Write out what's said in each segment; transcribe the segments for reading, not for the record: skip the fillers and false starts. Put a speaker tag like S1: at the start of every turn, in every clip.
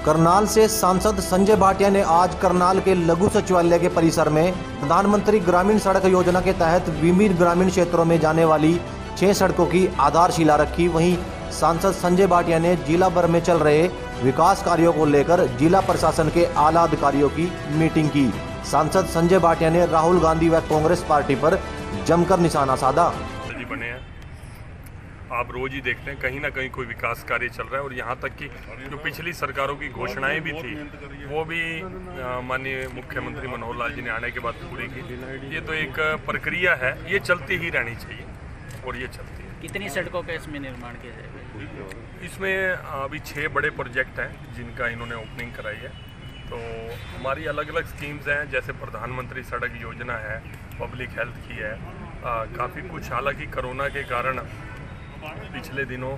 S1: करनाल से सांसद संजय भाटिया ने आज करनाल के लघु सचिवालय के परिसर में प्रधानमंत्री ग्रामीण सड़क योजना के तहत विभिन्न ग्रामीण क्षेत्रों में जाने वाली 6 सड़कों की आधारशिला रखी। वहीं सांसद संजय भाटिया ने जिला भर में चल रहे विकास कार्यों को लेकर जिला प्रशासन के आला अधिकारियों की मीटिंग की। सांसद संजय भाटिया ने राहुल गांधी व कांग्रेस पार्टी पर जमकर निशाना साधा।
S2: आप रोज ही देखते हैं कहीं ना कहीं कोई विकास कार्य चल रहा है और यहाँ तक कि जो पिछली सरकारों की घोषणाएं भी थी वो भी माननीय मुख्यमंत्री मनोहर लाल जी ने आने के बाद पूरी की। ये तो एक प्रक्रिया है, ये चलती ही रहनी चाहिए और ये चलती है।
S3: कितनी सड़कों का इसमें निर्माण किया जाएगा?
S2: इसमें अभी 6 बड़े प्रोजेक्ट हैं जिनका इन्होंने ओपनिंग कराई है। तो हमारी अलग अलग स्कीम्स हैं, जैसे प्रधानमंत्री सड़क योजना है, पब्लिक हेल्थ की है, काफ़ी कुछ। हालांकि कोरोना के कारण पिछले दिनों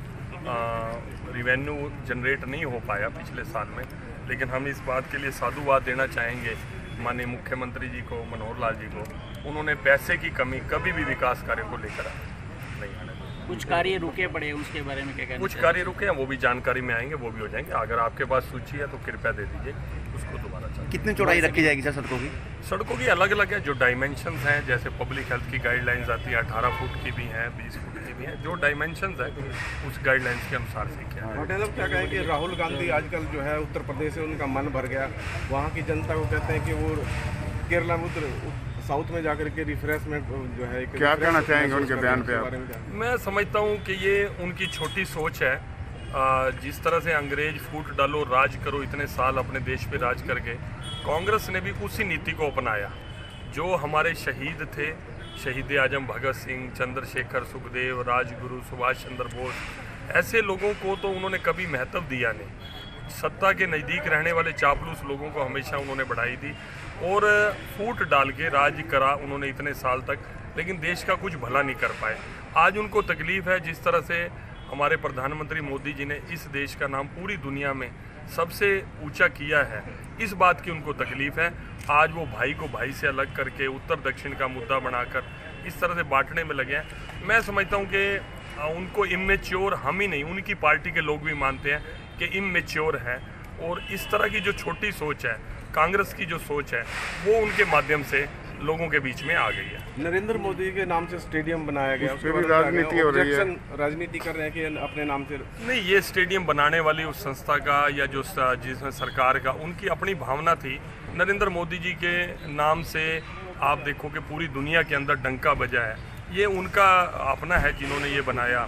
S2: रिवेन्यू जनरेट नहीं हो पाया पिछले साल में, लेकिन हम इस बात के लिए साधुवाद देना चाहेंगे माननीय मुख्यमंत्री जी को, मनोहर लाल जी को। उन्होंने पैसे की कमी कभी भी विकास कार्य को लेकर नहीं आने।
S3: कुछ कार्य रुके पड़े, उसके बारे में क्या कहना?
S2: कुछ कार्य रुके हैं, वो भी जानकारी में आएंगे, वो भी हो जाएंगे। अगर आपके पास सूची है तो कृपया दे दीजिए, उसको दोबारा चाहिए।
S4: कितनी चौड़ाई रखी जाएगी सर सड़कों की?
S2: सड़कों की अलग अलग है, जो डायमेंशंस हैं, जैसे पब्लिक हेल्थ की गाइडलाइंस आती है 18 फुट की भी हैं, 20 फुट की भी हैं। जो डायमेंशंस है उस गाइडलाइंस के अनुसार से क्या है।
S5: पटेल क्या कहें कि राहुल गांधी आजकल जो है उत्तर प्रदेश से उनका मन भर गया, वहाँ की जनता को कहते हैं कि वो केरला में साउथ में जाकर के रिफ्रेशमेंट जो है,
S4: क्या कहना चाहेंगे उनके बयान पे आप?
S2: मैं समझता हूँ कि ये उनकी छोटी सोच है। जिस तरह से अंग्रेज फूट डालो राज करो, इतने साल अपने देश पे राज करके कांग्रेस ने भी उसी नीति को अपनाया। जो हमारे शहीद थे, शहीद आजम भगत सिंह, चंद्रशेखर, सुखदेव, राजगुरु, सुभाष चंद्र बोस, ऐसे लोगों को तो उन्होंने कभी महत्व दिया नहीं। सत्ता के नज़दीक रहने वाले चापलूस लोगों को हमेशा उन्होंने बढ़ाई दी और फूट डाल के राज करा उन्होंने इतने साल तक, लेकिन देश का कुछ भला नहीं कर पाए। आज उनको तकलीफ है जिस तरह से हमारे प्रधानमंत्री मोदी जी ने इस देश का नाम पूरी दुनिया में सबसे ऊंचा किया है, इस बात की उनको तकलीफ है। आज वो भाई को भाई से अलग करके उत्तर दक्षिण का मुद्दा बनाकर इस तरह से बांटने में लगे हैं। मैं समझता हूँ कि उनको इमेच्योर, हम ही नहीं उनकी पार्टी के लोग भी मानते हैं कि इमेच्योर है, और इस तरह की जो छोटी सोच है, कांग्रेस की जो सोच है, वो उनके माध्यम से लोगों के बीच में आ गई है।
S5: नरेंद्र मोदी के नाम से स्टेडियम बनाया गया,
S4: उसपे भी राजनीति हो रही है।
S5: राजनीति कर रहे हैं कि अपने नाम से
S2: नहीं, ये स्टेडियम बनाने वाली उस संस्था का या जो जिसमें सरकार का, उनकी अपनी भावना थी। नरेंद्र मोदी जी के नाम से आप देखो कि पूरी दुनिया के अंदर डंका बजा है, ये उनका अपना है जिन्होंने ये बनाया।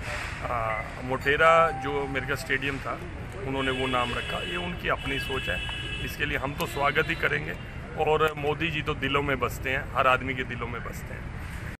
S2: मोटेरा जो मेरे का स्टेडियम था, उन्होंने वो नाम रखा, ये उनकी अपनी सोच है। इसके लिए हम तो स्वागत ही करेंगे, और मोदी जी तो दिलों में बसते हैं, हर आदमी के दिलों में बसते हैं।